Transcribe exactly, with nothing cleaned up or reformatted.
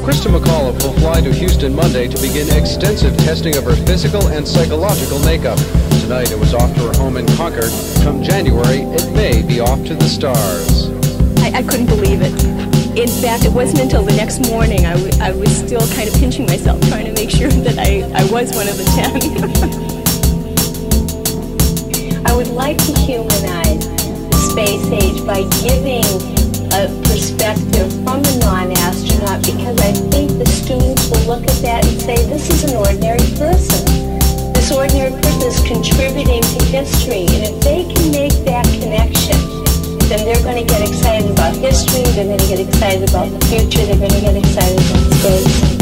Christa McAuliffe will fly to Houston Monday to begin extensive testing of her physical and psychological makeup. Tonight it was off to her home in Concord. Come January, it may be off to the stars. I, I couldn't believe it. In fact, it wasn't until the next morning I, w I was still kind of pinching myself, trying to make sure that I, I was one of the ten. I would like to humanize the space age by giving a perspective from a non-astronaut, because I think the students will look at that and say, this is an ordinary person. This ordinary person is contributing to history, and if they can make that connection, then they're going to get excited about history, they're going to get excited about the future, they're going to get excited about space.